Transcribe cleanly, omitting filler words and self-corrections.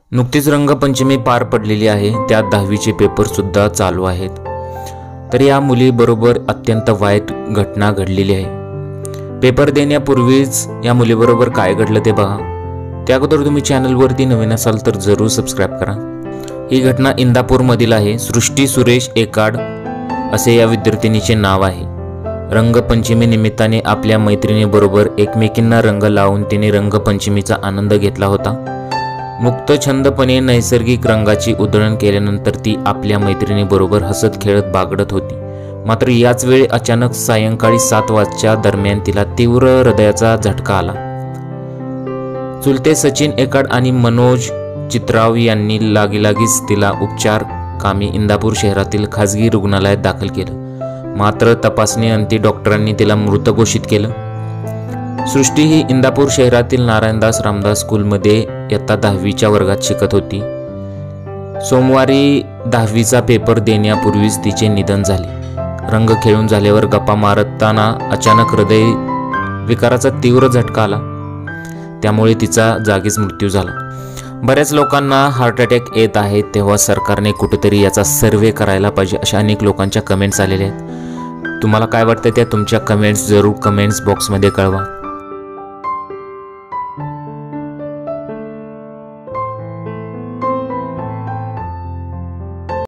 नुकतीच रंगपंचमी पार पडलेली आहे, त्यात 10वीचे पेपर सुद्धा चालू आहेत। तर या मुलीबरोबर अत्यंत वाईट घटना घडलेली आहे। पेपर देण्यापूर्वीच या मुलीबरोबर काय घडलं ते बघा। त्या अगोदर तुम्ही चॅनलवरती नवीन असाल तर जरूर सबस्क्राइब करा। ही घटना इंदापूरमधील आहे। सृष्टी सुरेश एकाड असे या विद्यार्थिनीचे नाव आहे। रंगपंचमी निमित्ताने आपल्या मैत्रिणीबरोबर एकमेकींना रंग लावून तिने रंगपंचमीचा आनंद घेतला होता। मुक्त छंदपणे नैसर्गिक रंगाची उधळण केल्यानंतर ती आपल्या मैत्रिणीबरोबर हसत खेळत बागडत होती। मात्र याच वेळी अचानक सायंकाळी 7 वाजच्या दरम्यान तिला तीव्र हृदयाचा झटका आला। चुलते सचिन एकाड आणि मनोज चित्राव यांनी लागीच तिला उपचार कामी इंदापूर शहरातील खाजगी रुग्णालयात दाखल केलं। मात्र तपासणीअंती डॉक्टरांनी तिला मृत घोषित केलं। सृष्टी ही इंदापूर शहरातील नारायणदास रामदास स्कूलमध्ये इयत्ता 10वीच्या वर्गात शिकत होती। सोमवारी 10वीचा पेपर देण्यापूर्वीच तिचे निधन झाले। रंग खेळून झाल्यावर गप्पा मारताना अचानक हृदय विकाराचा तीव्र झटका आला, त्यामुळे तिचा जागीच मृत्यू झाला। बऱ्याच लोकांना हार्ट अटॅक येत आहे, तेव्हा सरकारने कुठेतरी याचा सर्वे करायला पाहिजे अशा अनेक लोकांच्या कमेंट्स आलेल्या आहेत। तुम्हाला काय वाटतं त्या तुमच्या कमेंट्स जरूर कमेंट्स बॉक्समध्ये कळवा।